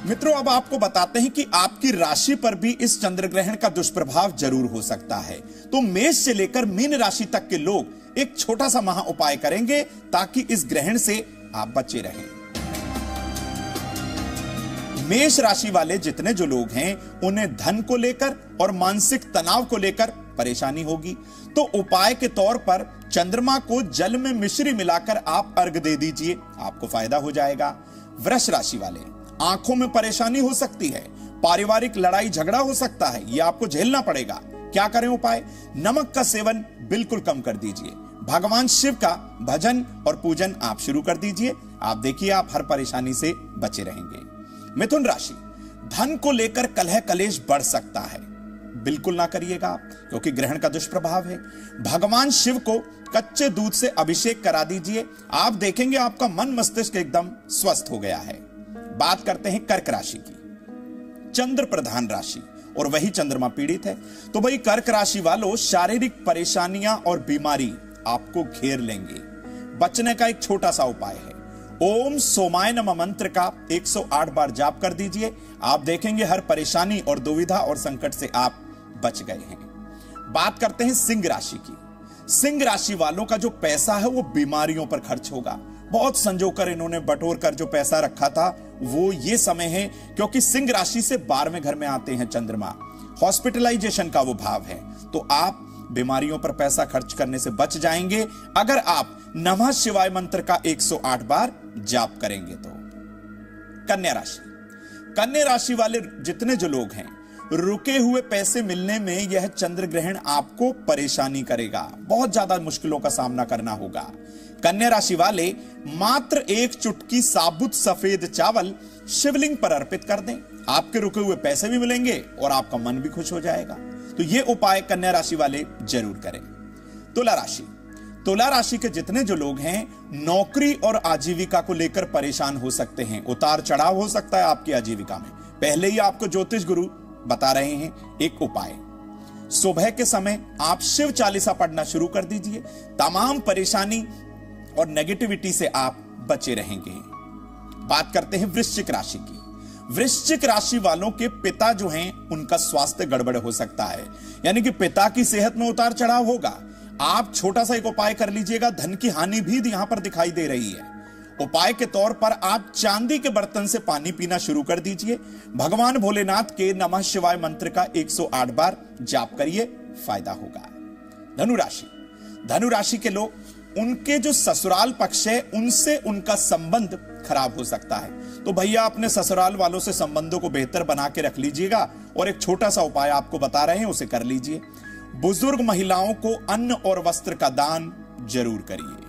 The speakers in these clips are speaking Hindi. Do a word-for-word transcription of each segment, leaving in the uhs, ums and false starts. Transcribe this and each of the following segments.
मित्रों, अब आपको बताते हैं कि आपकी राशि पर भी इस चंद्र ग्रहण का दुष्प्रभाव जरूर हो सकता है। तो मेष से लेकर मीन राशि तक के लोग एक छोटा सा महा उपाय करेंगे ताकि इस ग्रहण से आप बचे रहें। मेष राशि वाले जितने जो लोग हैं उन्हें धन को लेकर और मानसिक तनाव को लेकर परेशानी होगी। तो उपाय के तौर पर चंद्रमा को जल में मिश्री मिलाकर आप अर्घ दे दीजिए, आपको फायदा हो जाएगा। वृष राशि वाले, आंखों में परेशानी हो सकती है, पारिवारिक लड़ाई झगड़ा हो सकता है, यह आपको झेलना पड़ेगा। क्या करें उपाय? नमक का सेवन बिल्कुल कम कर दीजिए। भगवान शिव का भजन और पूजन आप शुरू कर दीजिए। आप देखिए आप हर परेशानी से बचे रहेंगे। मिथुन राशि, धन को लेकर कलह कलेश बढ़ सकता है, बिल्कुल ना करिएगा आप, क्योंकि ग्रहण का दुष्प्रभाव है। भगवान शिव को कच्चे दूध से अभिषेक करा दीजिए, आप देखेंगे आपका मन मस्तिष्क एकदम स्वस्थ हो गया है। बात करते हैं कर्क राशि की, चंद्र प्रधान राशि और वही चंद्रमा पीड़ित है। तो भाई कर्क राशि वालों, शारीरिक परेशानियां और बीमारी आपको घेर लेंगे। बचने का एक छोटा सा उपाय है, ओम सोमाय नमः मंत्र का एक सौ आठ बार जाप कर दीजिए। आप देखेंगे हर परेशानी और दुविधा और संकट से आप बच गए हैं। बात करते हैं सिंह राशि की। सिंह राशि वालों का जो पैसा है वो बीमारियों पर खर्च होगा। बहुत संजोकर इन्होंने बटोर कर जो पैसा रखा था वो ये समय है, क्योंकि सिंह राशि से बारहवें घर में आते हैं चंद्रमा, हॉस्पिटलाइजेशन का वो भाव है। तो आप बीमारियों पर पैसा खर्च करने से बच जाएंगे अगर आप नमः शिवाय मंत्र का एक सौ आठ बार जाप करेंगे। तो कन्या राशि, कन्या राशि वाले जितने जो लोग हैं, रुके हुए पैसे मिलने में यह चंद्र ग्रहण आपको परेशानी करेगा, बहुत ज्यादा मुश्किलों का सामना करना होगा। कन्या राशि वाले मात्र एक चुटकी साबुत सफेद चावल शिवलिंग पर अर्पित कर दें, आपके रुके हुए पैसे भी मिलेंगे और आपका मन भी खुश हो जाएगा। तो यह उपाय कन्या राशि वाले जरूर करें। तुला राशि, तुला राशि के जितने जो लोग हैं, नौकरी और आजीविका को लेकर परेशान हो सकते हैं, उतार चढ़ाव हो सकता है आपकी आजीविका में। पहले ही आपको ज्योतिष गुरु बता रहे हैं एक उपाय, सुबह के समय आप शिव चालीसा पढ़ना शुरू कर दीजिए, तमाम परेशानी और नेगेटिविटी से आप बचे रहेंगे। बात करते हैं वृश्चिक राशि की। वृश्चिक राशि वालों के पिता जो हैं उनका स्वास्थ्य गड़बड़ हो सकता है, यानी कि पिता की सेहत में उतार चढ़ाव होगा। आप छोटा सा एक उपाय कर लीजिएगा, धन की हानि भी यहां पर दिखाई दे रही है। उपाय के तौर पर आप चांदी के बर्तन से पानी पीना शुरू कर दीजिए। भगवान भोलेनाथ के नमः शिवाय मंत्र का एक सौ आठ बार जाप करिए, फायदा होगा। धनु राशि, धनु राशि के लोग, उनके जो ससुराल पक्ष है उनसे उनका संबंध खराब हो सकता है। तो भैया अपने ससुराल वालों से संबंधों को बेहतर बना के रख लीजिएगा और एक छोटा सा उपाय आपको बता रहे हैं उसे कर लीजिए। बुजुर्ग महिलाओं को अन्न और वस्त्र का दान जरूर करिए।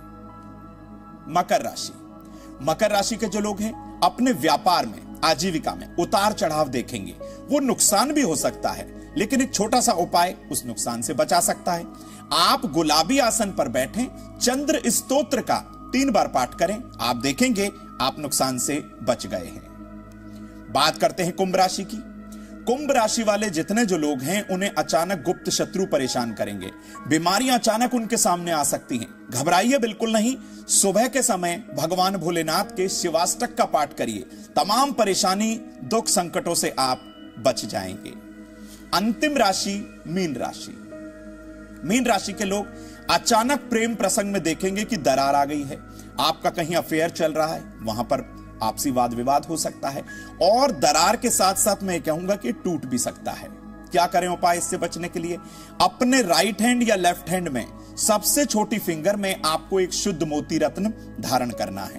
मकर राशि, मकर राशि के जो लोग हैं अपने व्यापार में, आजीविका में उतार चढ़ाव देखेंगे, वो नुकसान भी हो सकता है, लेकिन एक छोटा सा उपाय उस नुकसान से बचा सकता है। आप गुलाबी आसन पर बैठें, चंद्र स्तोत्र का तीन बार पाठ करें, आप देखेंगे आप नुकसान से बच गए हैं। बात करते हैं कुंभ राशि की। कुंभ राशि वाले जितने जो लोग हैं उन्हें अचानक गुप्त शत्रु परेशान करेंगे, बीमारियां अचानक उनके सामने आ सकती हैं। घबराइए बिल्कुल नहीं, सुबह के समय भगवान भोलेनाथ के शिवाष्टक का पाठ करिए, तमाम परेशानी दुख संकटों से आप बच जाएंगे। अंतिम राशि मीन राशि। मीन राशि के लोग अचानक प्रेम प्रसंग में देखेंगे कि दरार आ गई है, आपका कहीं अफेयर चल रहा है, वहां पर आपसी वाद विवाद हो सकता है और दरार के साथ साथ मैं कहूंगा कि टूट भी सकता है। क्या करें उपाय इससे बचने के लिए? अपने राइट हैंड या लेफ्ट हैंड में सबसे छोटी फिंगर में आपको एक शुद्ध मोती रत्न धारण करना है।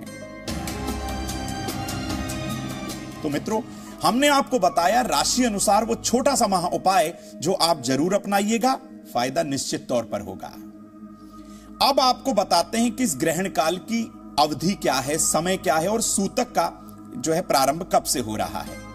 तो मित्रों, हमने आपको बताया राशि अनुसार वो छोटा सा महा उपाय जो आप जरूर अपनाइएगा, फायदा निश्चित तौर पर होगा। अब आपको बताते हैं कि इस ग्रहण काल की अवधि क्या है, समय क्या है और सूतक का जो है प्रारंभ कब से हो रहा है।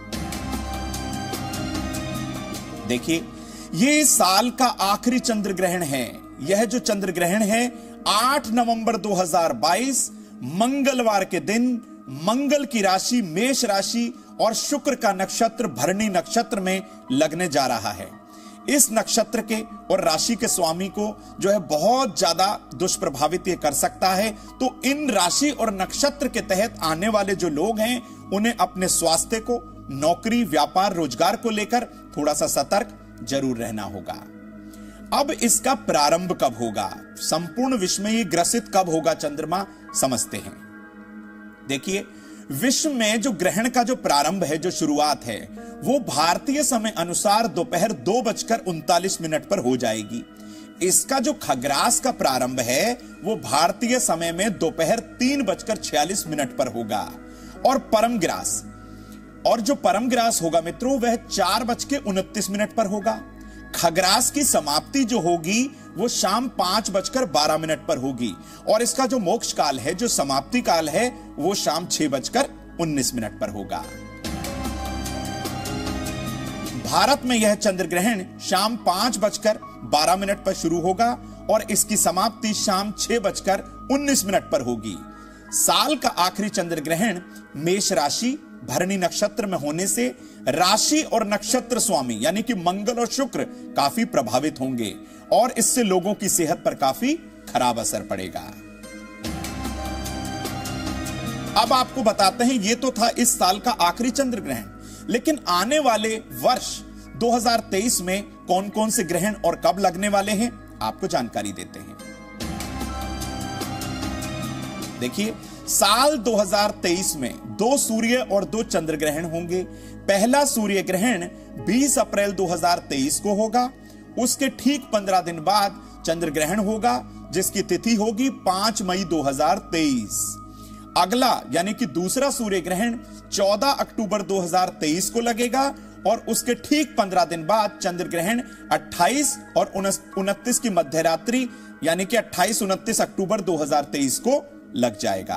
देखिए, ये साल का आखिरी चंद्र ग्रहण है। यह जो चंद्र ग्रहण है आठ नवंबर दो हज़ार बाईस मंगलवार के दिन मंगल की राशि मेष राशि और शुक्र का नक्षत्र भरणी नक्षत्र में लगने जा रहा है। इस नक्षत्र के और राशि के स्वामी को जो है बहुत ज्यादा दुष्प्रभावित ये कर सकता है। तो इन राशि और नक्षत्र के तहत आने वाले जो लोग हैं उन्हें अपने स्वास्थ्य को, नौकरी, व्यापार, रोजगार को लेकर थोड़ा सा सतर्क जरूर रहना होगा। अब इसका प्रारंभ कब होगा, संपूर्ण विश्व में ये ग्रसित कब होगा चंद्रमा, समझते हैं। देखिए, विश्व में जो ग्रहण का जो प्रारंभ है, जो शुरुआत है, वो भारतीय समय अनुसार दोपहर दो बजकर उनतालीस मिनट पर हो जाएगी। इसका जो खग्रास का प्रारंभ है वो भारतीय समय में दोपहर तीन बजकर छियालीस मिनट पर होगा। और परमग्रास और जो परमग्रास होगा मित्रों, वह चार बज के उनतीस मिनट पर होगा। खग्रास की समाप्ति जो होगी वो शाम पांच बजकर बारह मिनट पर होगी। और इसका जो मोक्ष काल है, जो समाप्ति काल है, वो शाम छह बजकर उन्नीस मिनट पर होगा। भारत में यह चंद्र ग्रहण शाम पांच बजकर बारह मिनट पर शुरू होगा और इसकी समाप्ति शाम छह बजकर उन्नीस मिनट पर होगी। साल का आखिरी चंद्र ग्रहण मेष राशि भरणी नक्षत्र में होने से राशि और नक्षत्र स्वामी यानी कि मंगल और शुक्र काफी प्रभावित होंगे और इससे लोगों की सेहत पर काफी खराब असर पड़ेगा। अब आपको बताते हैं, ये तो था इस साल का आखिरी चंद्र ग्रहण, लेकिन आने वाले वर्ष दो हज़ार तेईस में कौन कौन से ग्रहण और कब लगने वाले हैं, आपको जानकारी देते हैं। देखिए, साल दो हज़ार तेईस में दो सूर्य और दो चंद्र ग्रहण होंगे। पहला सूर्य ग्रहण बीस अप्रैल दो हज़ार तेईस को होगा। उसके ठीक पंद्रह दिन बाद चंद्र ग्रहण होगा जिसकी तिथि होगी पांच मई दो हज़ार तेईस। अगला यानी कि दूसरा सूर्य ग्रहण चौदह अक्टूबर दो हज़ार तेईस को लगेगा और उसके ठीक पंद्रह दिन बाद चंद्र ग्रहण अट्ठाईस और उनतीस की मध्यरात्रि यानी कि अट्ठाईस उनतीस अक्टूबर दो हज़ार तेईस को लग जाएगा।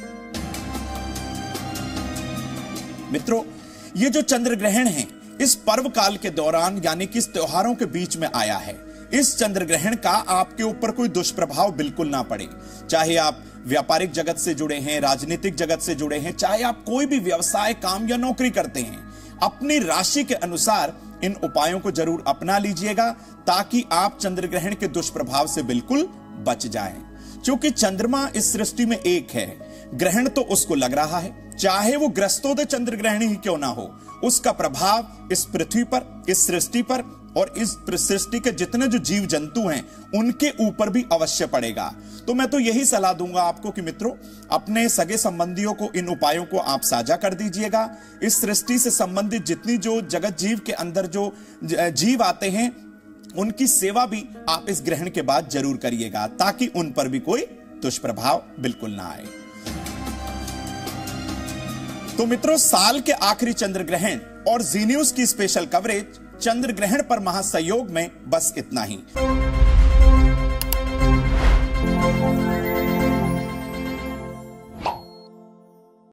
मित्रों, ये जो चंद्र ग्रहण है इस पर्व काल के दौरान यानी कि इस त्योहारों के बीच में आया है। इस चंद्र ग्रहण का आपके ऊपर कोई दुष्प्रभाव बिल्कुल ना पड़े। चाहे आप व्यापारिक जगत से जुड़े हैं, राजनीतिक जगत से जुड़े हैं, चाहे आप कोई भी व्यवसाय, काम या नौकरी करते हैं, अपनी राशि के अनुसार इन उपायों को जरूर अपना लीजिएगा ताकि आप चंद्र ग्रहण के दुष्प्रभाव से बिल्कुल बच जाएं। क्योंकि चंद्रमा इस सृष्टि में एक है, ग्रहण तो उसको लग रहा है, चाहे वो ग्रस्तोदय चंद्र ग्रहण ही क्यों ना हो, उसका प्रभाव इस पृथ्वी पर, इस सृष्टि पर और इस सृष्टि के जितने जो जीव जंतु हैं उनके ऊपर भी अवश्य पड़ेगा। तो मैं तो यही सलाह दूंगा आपको कि मित्रों, अपने सगे संबंधियों को इन उपायों को आप साझा कर दीजिएगा। इस सृष्टि से संबंधित जितनी जो जगत जीव के अंदर जो जीव आते हैं उनकी सेवा भी आप इस ग्रहण के बाद जरूर करिएगा ताकि उन पर भी कोई दुष्प्रभाव बिल्कुल ना आए। तो मित्रों, साल के आखिरी चंद्र ग्रहण और जी न्यूज की स्पेशल कवरेज चंद्र ग्रहण पर महासंयोग में बस इतना ही।